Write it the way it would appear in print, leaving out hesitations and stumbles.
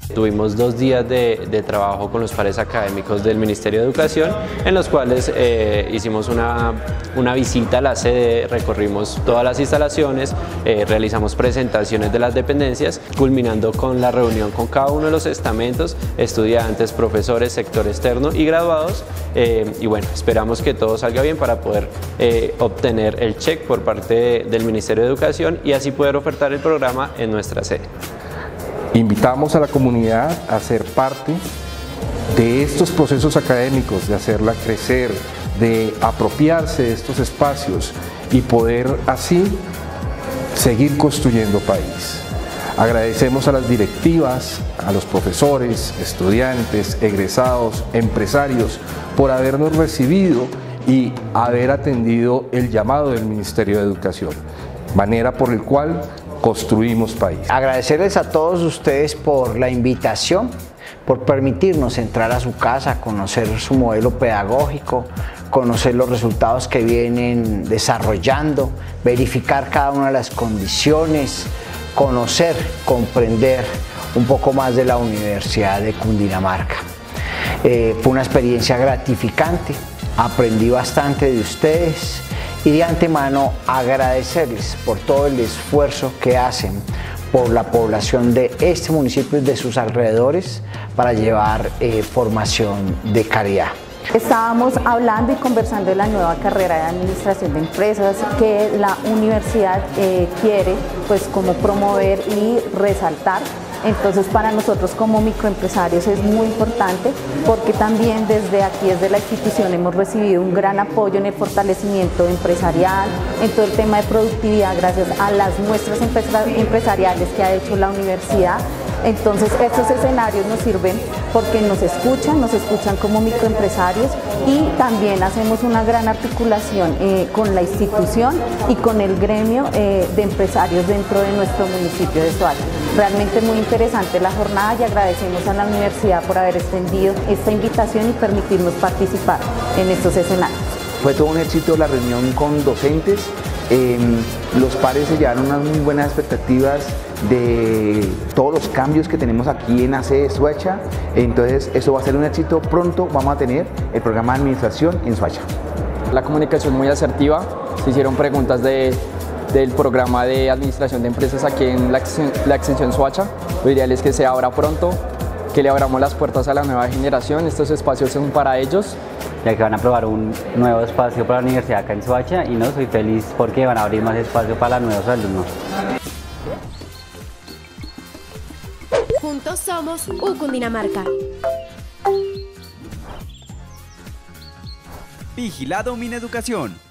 Tuvimos 2 días de trabajo con los pares académicos del Ministerio de Educación, en los cuales hicimos una visita a la sede, recorrimos todas las instalaciones, realizamos presentaciones de las dependencias, culminando con la reunión con cada uno de los estamentos, estudiantes, profesores, sector externo y graduados. Y bueno, esperamos que todo salga bien para poder obtener el check por parte del Ministerio de Educación y así poder ofertar el programa en nuestra sede. Invitamos a la comunidad a ser parte de estos procesos académicos, de hacerla crecer, de apropiarse de estos espacios y poder así seguir construyendo país. Agradecemos a las directivas, a los profesores, estudiantes, egresados, empresarios por habernos recibido y haber atendido el llamado del Ministerio de Educación, manera por el cual construimos país. Agradecerles a todos ustedes por la invitación, por permitirnos entrar a su casa, conocer su modelo pedagógico, conocer los resultados que vienen desarrollando, verificar cada una de las condiciones, conocer, comprender un poco más de la Universidad de Cundinamarca. Fue una experiencia gratificante, aprendí bastante de ustedes y de antemano agradecerles por todo el esfuerzo que hacen por la población de este municipio y de sus alrededores para llevar formación de calidad. Estábamos hablando y conversando de la nueva carrera de Administración de Empresas que la universidad quiere pues como promover y resaltar. Entonces para nosotros como microempresarios es muy importante porque también desde aquí, desde la institución, hemos recibido un gran apoyo en el fortalecimiento empresarial, en todo el tema de productividad gracias a las muestras empresariales que ha hecho la universidad. Entonces estos escenarios nos sirven porque nos escuchan como microempresarios y también hacemos una gran articulación con la institución y con el gremio de empresarios dentro de nuestro municipio de Soacha. Realmente muy interesante la jornada y agradecemos a la universidad por haber extendido esta invitación y permitirnos participar en estos escenarios. Fue todo un éxito la reunión con docentes, los pares se llevaron unas muy buenas expectativas de todos los cambios que tenemos aquí en AC Soacha, entonces eso va a ser un éxito. Pronto vamos a tener el programa de administración en Soacha. La comunicación muy asertiva, se hicieron preguntas del programa de administración de empresas aquí en la extensión Soacha. Lo ideal es que sea ahora pronto, que le abramos las puertas a la nueva generación, estos espacios son para ellos. Ya que van a probar un nuevo espacio para la universidad acá en Soacha y no, soy feliz porque van a abrir más espacio para los nuevos alumnos. Juntos somos Cundinamarca. Vigilado Mineducación.